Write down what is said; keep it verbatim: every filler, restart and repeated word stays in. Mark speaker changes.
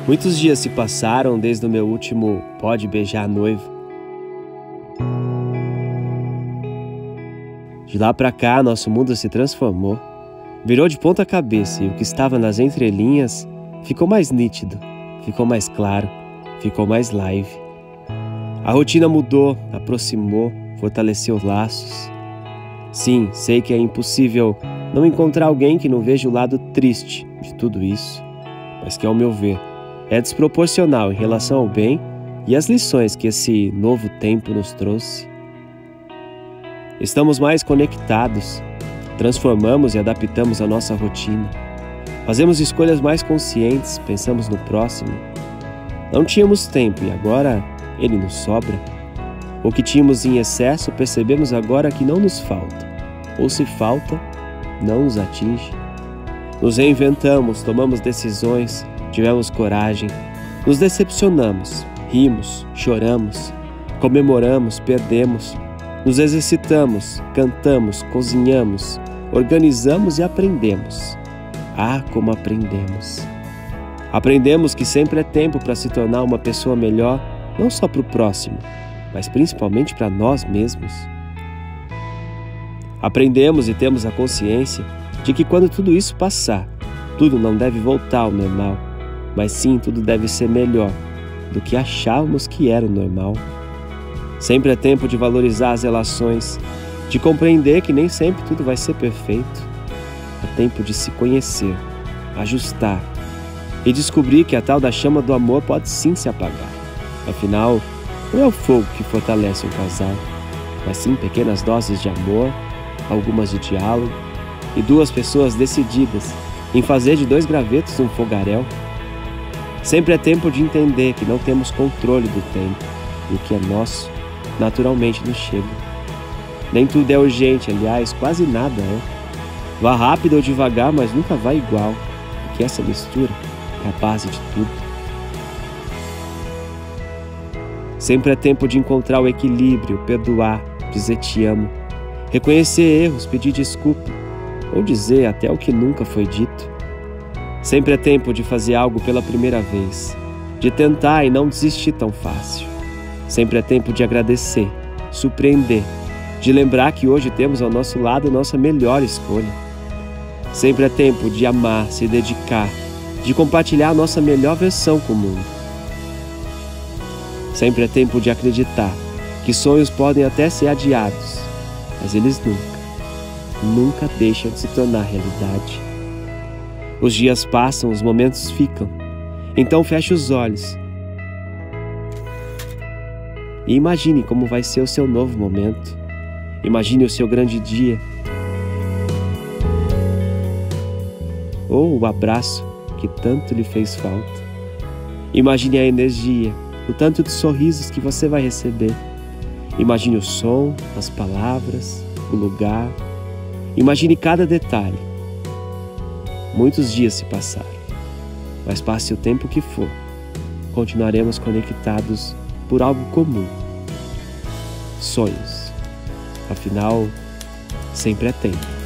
Speaker 1: Muitos dias se passaram desde o meu último pode beijar noivo. De lá pra cá, nosso mundo se transformou. Virou de ponta cabeça e o que estava nas entrelinhas ficou mais nítido, ficou mais claro, ficou mais live. A rotina mudou, aproximou, fortaleceu laços. Sim, sei que é impossível não encontrar alguém que não veja o lado triste de tudo isso, mas que, ao meu ver, é desproporcional em relação ao bem e às lições que esse novo tempo nos trouxe. Estamos mais conectados, transformamos e adaptamos a nossa rotina. Fazemos escolhas mais conscientes, pensamos no próximo. Não tínhamos tempo e agora ele nos sobra. O que tínhamos em excesso percebemos agora que não nos falta, ou se falta, não nos atinge. Nos reinventamos, tomamos decisões, tivemos coragem, nos decepcionamos, rimos, choramos, comemoramos, perdemos, nos exercitamos, cantamos, cozinhamos, organizamos e aprendemos. Ah, como aprendemos! Aprendemos que sempre é tempo para se tornar uma pessoa melhor, não só para o próximo, mas principalmente para nós mesmos. Aprendemos e temos a consciência de que quando tudo isso passar, tudo não deve voltar ao normal, mas sim tudo deve ser melhor do que achávamos que era o normal. Sempre é tempo de valorizar as relações, de compreender que nem sempre tudo vai ser perfeito. É tempo de se conhecer, ajustar e descobrir que a tal da chama do amor pode sim se apagar. Afinal, não é o fogo que fortalece um casal, mas sim pequenas doses de amor, algumas de diálogo e duas pessoas decididas em fazer de dois gravetos um fogaréu. Sempre é tempo de entender que não temos controle do tempo e o que é nosso naturalmente nos chega. Nem tudo é urgente, aliás, quase nada é. Vá rápido ou devagar, mas nunca vá igual, porque essa mistura é a base de tudo. Sempre é tempo de encontrar o equilíbrio, perdoar, dizer te amo, reconhecer erros, pedir desculpa, ou dizer até o que nunca foi dito. Sempre é tempo de fazer algo pela primeira vez, de tentar e não desistir tão fácil. Sempre é tempo de agradecer, surpreender, de lembrar que hoje temos ao nosso lado nossa melhor escolha. Sempre é tempo de amar, se dedicar, de compartilhar a nossa melhor versão com o mundo. Sempre é tempo de acreditar que sonhos podem até ser adiados, mas eles nunca, nunca deixam de se tornar realidade. Os dias passam, os momentos ficam, então feche os olhos e imagine como vai ser o seu novo momento. Imagine o seu grande dia, ou o abraço que tanto lhe fez falta. Imagine a energia, o tanto de sorrisos que você vai receber. Imagine o som, as palavras, o lugar. Imagine cada detalhe. Muitos dias se passaram, mas passe o tempo que for, continuaremos conectados por algo comum: sonhos. Afinal, sempre é tempo.